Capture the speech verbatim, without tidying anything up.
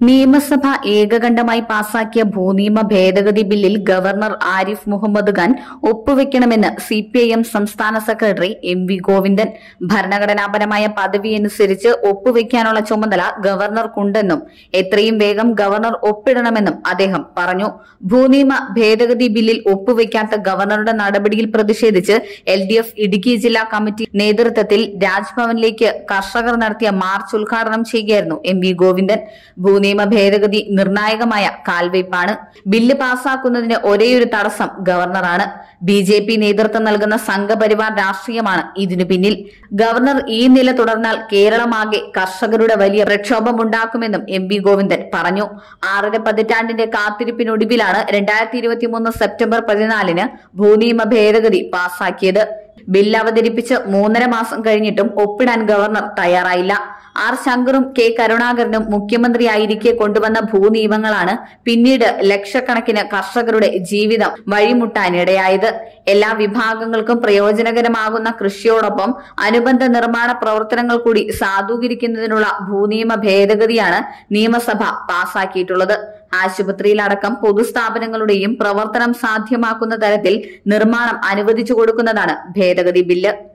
നിയമസഭ ഏകകണ്ഠമായി പാസാക്കിയ ഭൂനിയമ ഭേദഗതി ബില്ലിൽ ഗവർണർ ആരിഫ് മുഹമ്മദ് ഖാൻ ഒപ്പുവെക്കണമെന്ന് സിപിഐഎം സംസ്ഥാന സെക്രട്ടറി എം വി ഗോവിന്ദൻ. ഭരണഘടനാപരമായ പദവിയനുസരിച്ച് ഒപ്പുവെക്കാനുള്ള ചുമതല ഗവർണർക്കുണ്ടെന്നും എത്രയും വേഗം ഗവർണർ ഒപ്പിടണമെന്നും അദ്ദേഹം പറഞ്ഞു. ഭൂനിയമ ഭേദഗതി ബില്ലിൽ ഒപ്പുവെക്കാത്ത ഗവർണറുടെ നടപടിയിൽ പ്രതിഷേധിച്ച് എൽ ഡി എഫ് ഇടുക്കി ജില്ലാ കമ്മിറ്റി നേതൃത്വത്തിൽ രാജ്ഭവനിലേക്ക് കർഷകർ നടത്തിയ മാർച്ച് ഉദ്ഘാടനം ചെയ്യുകയായിരുന്നു എം വി ഗോവിന്ദൻ. ഭൂനിയമ ഭേദഗതി നിർണായകമായ കാൽവയ്പാണ്. ബില്ല് പാസാക്കുന്നതിന് ഒരേയൊരു തടസ്സം ഗവർണറാണ്. ബി ജെ പി നേതൃത്വം നൽകുന്ന സംഘപരിവാർ രാഷ്ട്രീയമാണ് ഇതിനു പിന്നിൽ. ഗവർണർ ഈ നില തുടർന്നാൽ കേരളമാകെ കർഷകരുടെ വലിയ പ്രക്ഷോഭമുണ്ടാക്കുമെന്നും എം വി ഗോവിന്ദൻ പറഞ്ഞു. ആറര പതിറ്റാണ്ടിന്റെ കാത്തിരിപ്പിനൊടുവിലാണ് രണ്ടായിരത്തി ഇരുപത്തിമൂന്ന് സെപ്റ്റംബർ പതിനാലിന് ഭൂനിയമ ഭേദഗതി പാസാക്കിയത്. ബില്ല് അവതരിപ്പിച്ച് മൂന്നര മാസം കഴിഞ്ഞിട്ടും ഒപ്പിടാൻ ഗവർണർ തയ്യാറായില്ല. ആർ ശങ്കറും കെ കരുണാകരനും മുഖ്യമന്ത്രിയായിരിക്കെ കൊണ്ടുവന്ന ഭൂനിയമങ്ങളാണ് പിന്നീട് ലക്ഷക്കണക്കിന് കർഷകരുടെ ജീവിതം വഴിമുട്ടാനിടയായത്. എല്ലാ വിഭാഗങ്ങൾക്കും പ്രയോജനകരമാകുന്ന കൃഷിയോടൊപ്പം അനുബന്ധ നിർമ്മാണ പ്രവർത്തനങ്ങൾ കൂടി സാധൂകരിക്കുന്നതിനുള്ള ഭൂനിയമ ഭേദഗതിയാണ് നിയമസഭ പാസാക്കിയിട്ടുള്ളത്. ആശുപത്രിയിലടക്കം പൊതുസ്ഥാപനങ്ങളുടെയും പ്രവർത്തനം സാധ്യമാക്കുന്ന തരത്തിൽ നിർമ്മാണം അനുവദിച്ചു കൊടുക്കുന്നതാണ് ഭേദഗതി ബില്ല്.